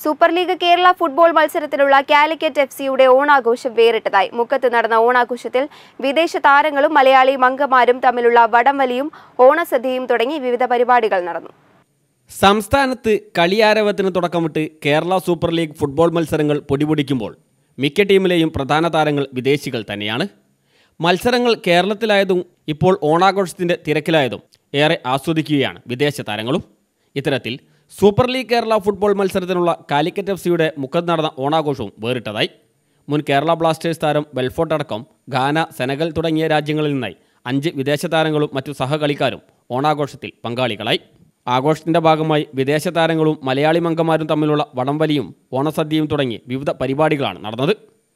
Super league Kerala football മത്സരത്തിലുള്ള കാലിക്കറ്റ് എഫ്സിയുടെ ഓണാഘോഷം വേറിട്ടതായി. മുക്കത്ത് നടന്ന ഓണാഘോഷത്തിൽ വിദേശ താരങ്ങളും മലയാളി അംഗമാരും തമ്മിലുള്ള വടംവലിയും ഓണസദ്യയും തുടങ്ങി വിവിധ പരിപാടികൾ നടന്നു. സംസ്ഥാനത്ത് കളിയാരവത്തിന് തുടക്കമിട്ട് കേരള സൂപ്പർ ലീഗ് ഫുട്ബോൾ മത്സരങ്ങൾ പൊടിപൊടിക്കുമ്പോൾ മിക്ക ടീമിലെയും പ്രധാന താരങ്ങൾ വിദേശികൾ തന്നെയാണ്. മത്സരങ്ങൾ കേരളത്തിലായതും ഇപ്പോൾ ഓണാഘോഷത്തിൻ്റെ തിരക്കിലായതും ഏറെ ആസ്വദിക്കുകയാണ് വിദേശ താരങ്ങളും. ഇത്തരത്തിൽ സൂപ്പർ ലീഗ് കേരള ഫുട്ബോൾ മത്സരത്തിനുള്ള കാലിക്കറ്റ് എഫ്സിയുടെ മുക്കത്ത് നടന്ന ഓണാഘോഷവും വേറിട്ടതായി. മുൻ കേരള ബ്ലാസ്റ്റേഴ്സ് താരം ബെൽഫോർട്ട് അടക്കം ഗാന, സെനഗൽ തുടങ്ങിയ രാജ്യങ്ങളിൽ നിന്നായി 5 വിദേശ താരങ്ങളും മറ്റു സഹകളിക്കാരും ഓണാഘോഷത്തിൽ പങ്കാളികളായി. ആഘോഷത്തിൻ്റെ ഭാഗമായി വിദേശ താരങ്ങളും മലയാളി അംഗമാരും തമ്മിലുള്ള വടംവലിയും ഓണസദ്യയും തുടങ്ങി വിവിധ പരിപാടികളാണ് നടന്നത്.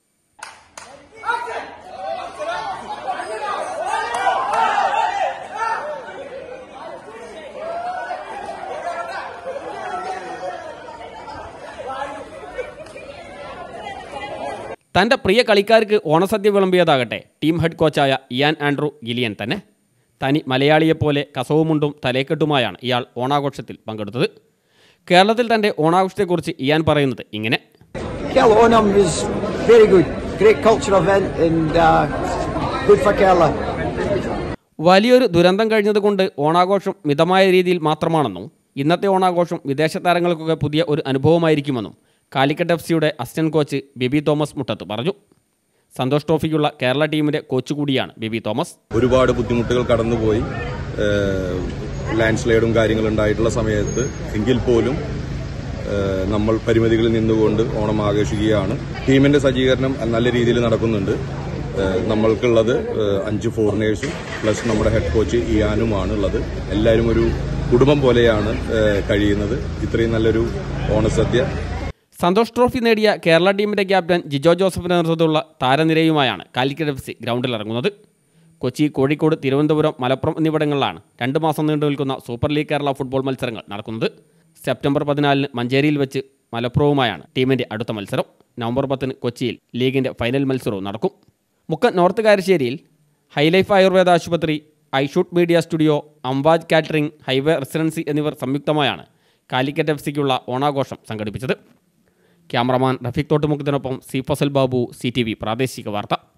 തൻ്റെ പ്രിയ കളിക്കാർക്ക് ഓണസദ്യ വിളമ്പിയതാകട്ടെ ടീം ഹെഡ് കോച്ചായ ഇയാൻ ആൻഡ്രൂ ഗിലിയൻ തന്നെ. തനി മലയാളിയെപ്പോലെ കസവുമുണ്ടും തലേക്കെട്ടുമായാണ് ഇയാൾ ഓണാഘോഷത്തിൽ പങ്കെടുത്തത്. കേരളത്തിൽ തൻ്റെ ഓണാഘോഷത്തെക്കുറിച്ച് ഇയാൻ പറയുന്നത് ഇങ്ങനെ: വലിയൊരു ദുരന്തം കഴിഞ്ഞതുകൊണ്ട് ഓണാഘോഷം മിതമായ രീതിയിൽ മാത്രമാണെന്നും ഇന്നത്തെ ഓണാഘോഷം വിദേശ താരങ്ങൾക്കൊക്കെ പുതിയ ഒരു അനുഭവമായിരിക്കുമെന്നും കാലിക്കറ്റ് എഫ്സിയുടെ അസിസ്റ്റന്റ് കോച്ച് ബേബി തോമസ് മുട്ടത്ത് പറഞ്ഞു. സന്തോഷ് ട്രോഫിക്കുള്ള കേരള ടീമിന്റെ കോച്ച് കൂടിയാണ് ബേബി തോമസ്. ഒരുപാട് ബുദ്ധിമുട്ടുകൾ കടന്നുപോയി, ലാൻഡ് സ്ലൈഡും കാര്യങ്ങളും ഉണ്ടായിട്ടുള്ള സമയത്ത് എങ്കിൽ പോലും നമ്മൾ പരിമിതികളിൽ നിന്നുകൊണ്ട് ഓണം ആഘോഷിക്കുകയാണ്. ടീമിന്റെ സജ്ജീകരണം നല്ല രീതിയിൽ നടക്കുന്നുണ്ട്. നമ്മൾക്കുള്ളത് 5 ഫോറിനേഴ്സും പ്ലസ് നമ്മുടെ ഹെഡ് കോച്ച് ഇയാനുമാണ് ഉള്ളത്. എല്ലാവരും ഒരു കുടുംബം പോലെയാണ് കഴിയുന്നത്. ഇത്രയും നല്ലൊരു ഓണസദ്യ. സന്തോഷ് ട്രോഫി നേടിയ കേരള ടീമിൻ്റെ ക്യാപ്റ്റൻ ജിജോ ജോസഫിൻ്റെ നേതൃത്വത്തിലുള്ള താരനിരയുമായാണ് കാലിക്കറ്റ് എഫ്സി ഗ്രൗണ്ടിലിറങ്ങുന്നത്. കൊച്ചി, കോഴിക്കോട്, തിരുവനന്തപുരം, മലപ്പുറം എന്നിവിടങ്ങളിലാണ് 2 മാസം നീണ്ടു നിൽക്കുന്ന സൂപ്പർ ലീഗ് കേരള ഫുട്ബോൾ മത്സരങ്ങൾ നടക്കുന്നത്. സെപ്റ്റംബർ 14 മഞ്ചേരിയിൽ വെച്ച് മലപ്പുറവുമായാണ് ടീമിൻ്റെ അടുത്ത മത്സരം. നവംബർ 10 കൊച്ചിയിൽ ലീഗിൻ്റെ ഫൈനൽ മത്സരവും നടക്കും. മുക്കം നോർത്ത് കാരശ്ശേരിയിൽ ഹൈലൈഫ് ആയുർവേദ ആശുപത്രി, iShoot media studio, Amwaj catering, highway residency എന്നിവർ സംയുക്തമായാണ് കാലിക്കറ്റ് എഫ്സിക്കുള്ള ഓണാഘോഷം സംഘടിപ്പിച്ചത്. ക്യാമറമാൻ റഫീഖ് തോട്ടുമുഖത്തിനൊപ്പം സി ഫസൽ ബാബു, CTV പ്രാദേശിക വാർത്ത.